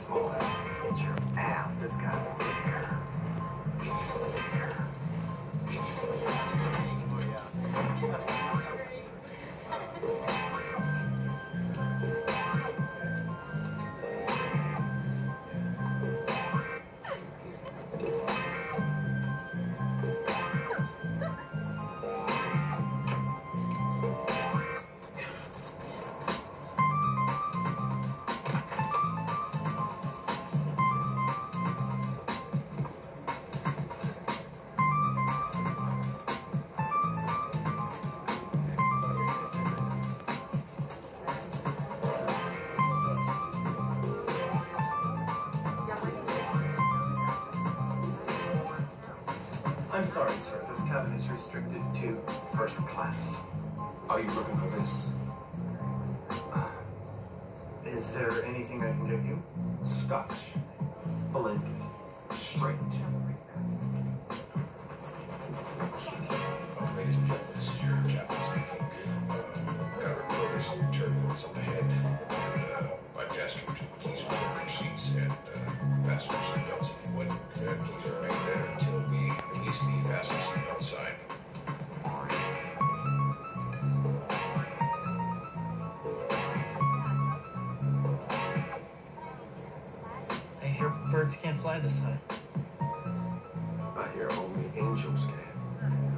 small. It's your ass that's got to be there. I'm sorry, sir. This cabin is restricted to first class. Are you looking for this? Is there anything I can get you? Scotch. Blended. Straight. Ladies and gentlemen, this is your captain speaking. Got to report some turbulence on the head. I'd ask you to please hold your seats and fasten your seatbelts if you would. Please remain there until we release the fasten seatbelt sign. I hear birds can't fly this high. I hear only angels can.